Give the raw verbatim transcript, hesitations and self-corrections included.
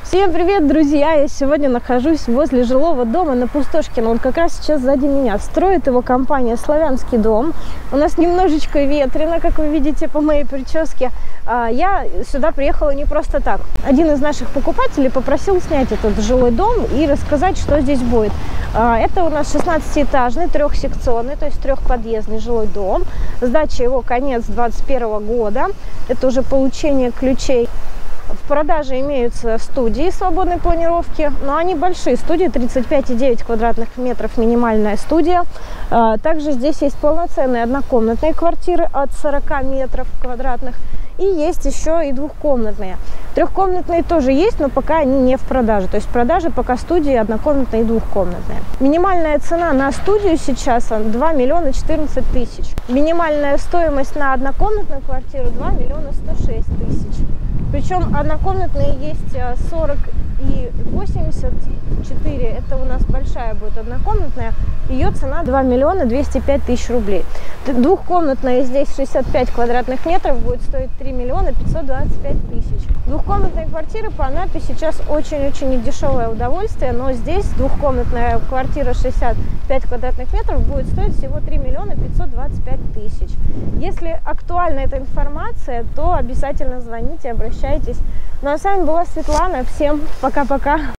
Всем привет, друзья! Я сегодня нахожусь возле жилого дома на Пустошкина. Он как раз сейчас сзади меня. Строит его компания «Славянский дом». У нас немножечко ветрено, как вы видите по моей прическе. Я сюда приехала не просто так. Один из наших покупателей попросил снять этот жилой дом и рассказать, что здесь будет. Это у нас шестнадцатиэтажный, трехсекционный, то есть трехподъездный жилой дом. Сдача его конец двадцать первого года. Это уже получение ключей. В продаже имеются студии свободной планировки, но они большие студии, тридцать пять и девять квадратных метров минимальная студия. Также здесь есть полноценные однокомнатные квартиры от сорока метров квадратных. И есть еще и двухкомнатные. Трехкомнатные тоже есть, но пока они не в продаже. То есть в продаже пока студии однокомнатные и двухкомнатные. Минимальная цена на студию сейчас два миллиона четырнадцать тысяч. Минимальная стоимость на однокомнатную квартиру два миллиона сто шесть тысяч. Причем однокомнатные есть сорок и восемьдесят четыре. Это у нас большая будет однокомнатная. Ее цена два миллиона двести пять тысяч рублей. Двухкомнатная здесь шестьдесят пять квадратных метров будет стоить три миллиона пятьсот двадцать пять тысяч. Двухкомнатные квартиры по Анапе сейчас очень-очень дешевое удовольствие, но здесь двухкомнатная квартира шестьдесят пять квадратных метров будет стоить всего три миллиона пятьсот двадцать пять тысяч. Если актуальна эта информация, то обязательно звоните, обращайтесь. Ну а с вами была Светлана. Всем пока-пока.